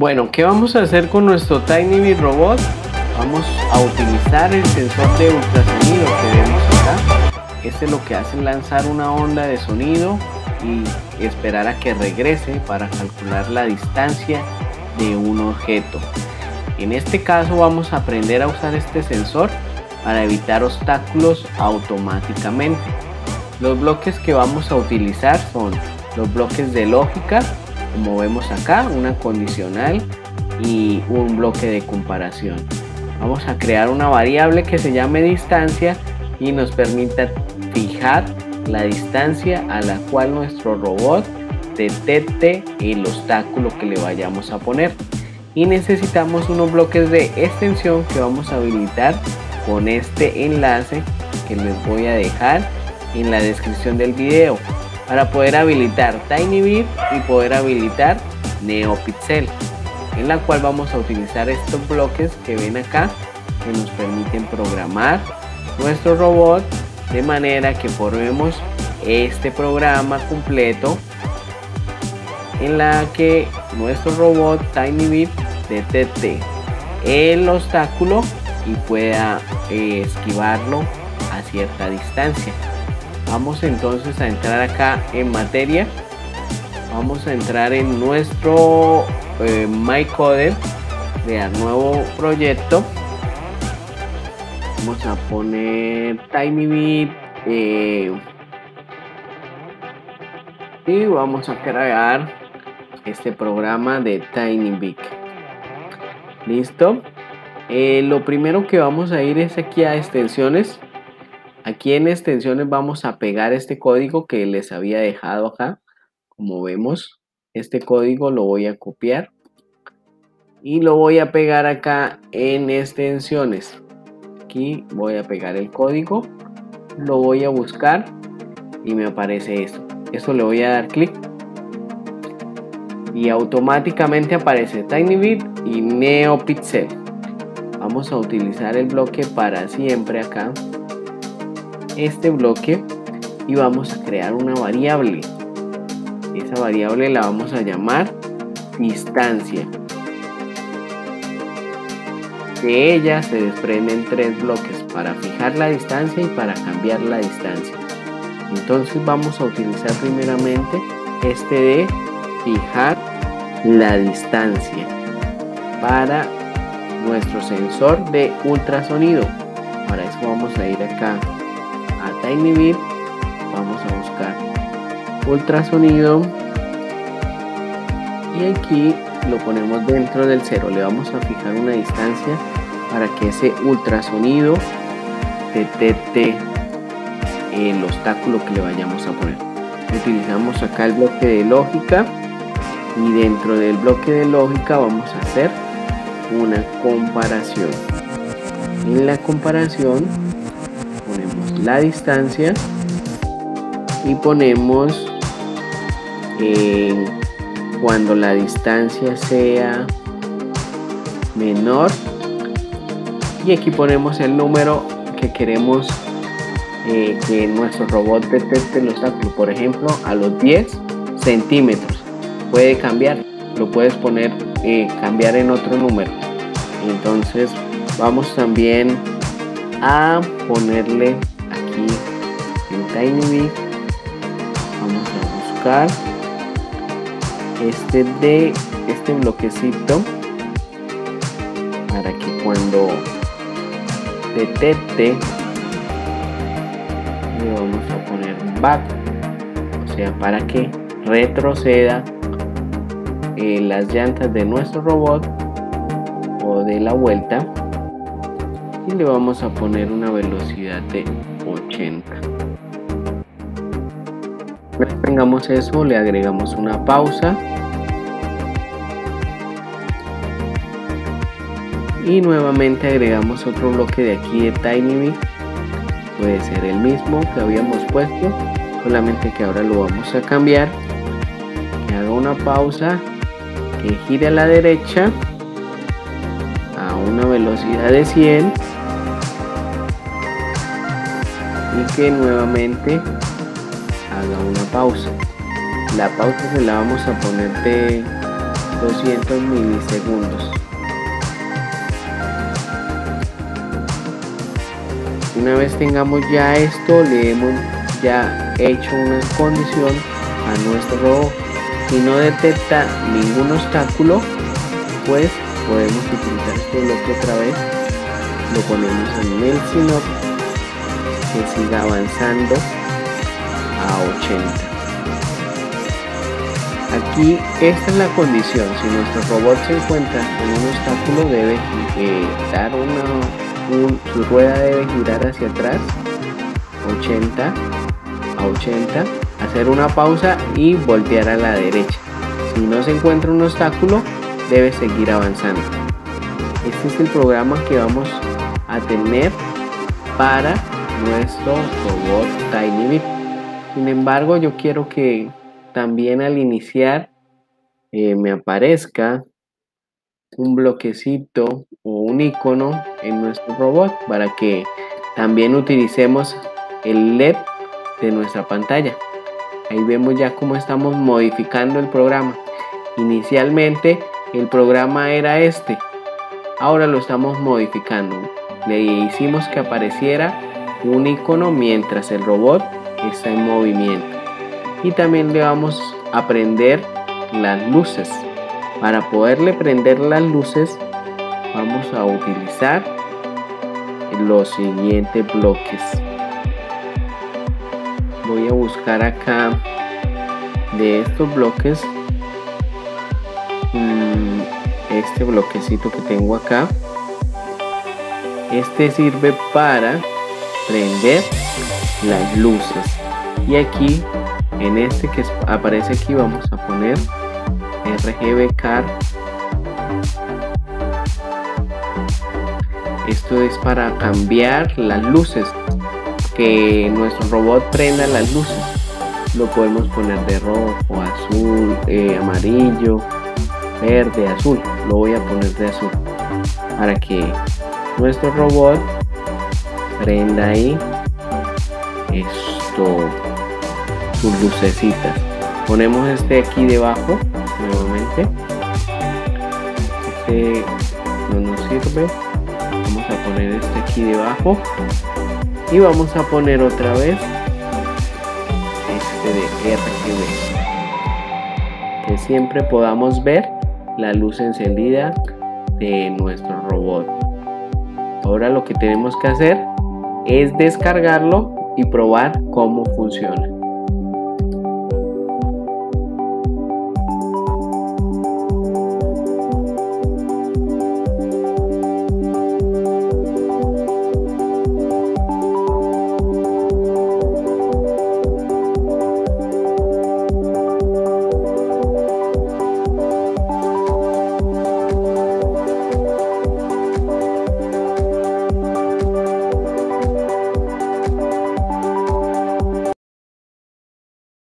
Bueno, ¿qué vamos a hacer con nuestro TinyBit robot? Vamos a utilizar el sensor de ultrasonido que vemos acá. Este lo que hace es lanzar una onda de sonido y esperar a que regrese para calcular la distancia de un objeto. En este caso vamos a aprender a usar este sensor para evitar obstáculos automáticamente. Los bloques que vamos a utilizar son los bloques de lógica, como vemos acá, una condicional y un bloque de comparación. Vamos a crear una variable que se llame distancia y nos permita fijar la distancia a la cual nuestro robot detecte el obstáculo que le vayamos a poner. Y necesitamos unos bloques de extensión que vamos a habilitar con este enlace que les voy a dejar en la descripción del video, para poder habilitar TinyBit y poder habilitar NeoPixel, en la cual vamos a utilizar estos bloques que ven acá, que nos permiten programar nuestro robot de manera que formemos este programa completo en la que nuestro robot TinyBit detecte el obstáculo y pueda esquivarlo a cierta distancia. Vamos entonces a entrar acá en materia. Vamos a entrar en nuestro MyCoder, crear nuevo proyecto. Vamos a poner TinyBit y vamos a crear este programa de TinyBit. Listo. Lo primero que vamos a ir es aquí a extensiones. Aquí en extensiones vamos a pegar este código que les había dejado acá. Como vemos, este código lo voy a copiar y lo voy a pegar acá en extensiones. Aquí voy a pegar el código, lo voy a buscar y me aparece esto. Esto le voy a dar clic y automáticamente aparece TinyBit y NeoPixel. Vamos a utilizar el bloque para siempre acá, este bloque, y vamos a crear una variable. Esa variable la vamos a llamar distancia. De ella se desprenden tres bloques para fijar la distancia y para cambiar la distancia. Entonces vamos a utilizar primeramente este de fijar la distancia para nuestro sensor de ultrasonido. Para eso vamos a ir acá a TinyBit, vamos a buscar ultrasonido y aquí lo ponemos dentro del 0. Le vamos a fijar una distancia para que ese ultrasonido detecte el obstáculo que le vayamos a poner. Utilizamos acá el bloque de lógica y dentro del bloque de lógica vamos a hacer una comparación. En la comparación ponemos la distancia y ponemos cuando la distancia sea menor, y aquí ponemos el número que queremos que nuestro robot detecte el obstáculo. Por ejemplo, a los 10 centímetros. Puede cambiar, lo puedes poner cambiar en otro número. Entonces vamos también a ponerle aquí en TinyBit, vamos a buscar este bloquecito para que cuando detecte, le vamos a poner back, o sea, para que retroceda las llantas de nuestro robot o de la vuelta, y le vamos a poner una velocidad de 80. Una vez tengamos eso, le agregamos una pausa y nuevamente agregamos otro bloque de aquí de TinyBit. Puede ser el mismo que habíamos puesto, solamente que ahora lo vamos a cambiar, que haga una pausa, que gire a la derecha a una velocidad de 100 y que nuevamente haga una pausa. La pausa se la vamos a poner de 200 milisegundos. Una vez tengamos ya esto, le hemos ya hecho una condición a nuestro robot. Si no detecta ningún obstáculo, pues podemos utilizar este bloque otra vez. Lo ponemos en el sinop, que siga avanzando a 80. Aquí esta es la condición. Si nuestro robot se encuentra con un obstáculo, debe dar su rueda debe girar hacia atrás 80 a 80, hacer una pausa y voltear a la derecha. Si no se encuentra un obstáculo, debe seguir avanzando. Este es el programa que vamos a tener para nuestro robot TinyBit. Sin embargo, yo quiero que también al iniciar me aparezca un bloquecito o un icono en nuestro robot para que también utilicemos el LED de nuestra pantalla. Ahí vemos ya cómo estamos modificando el programa. Inicialmente el programa era este, ahora lo estamos modificando. Le hicimos que apareciera un icono mientras el robot está en movimiento, y también le vamos a prender las luces. Para poderle prender las luces vamos a utilizar los siguientes bloques. Voy a buscar acá de estos bloques este bloquecito que tengo acá. Este sirve para prender las luces, y aquí en este que aparece aquí vamos a poner RGB Car. Esto es para cambiar las luces, que nuestro robot prenda las luces. Lo podemos poner de rojo, azul, amarillo, verde, azul. Lo voy a poner de azul para que nuestro robot prenda ahí sus lucecitas. Ponemos este aquí debajo nuevamente. Este no nos sirve. Vamos a poner este aquí debajo y vamos a poner otra vez este de RGB, que siempre podamos ver la luz encendida de nuestro robot. Ahora lo que tenemos que hacer es descargarlo y probar cómo funciona.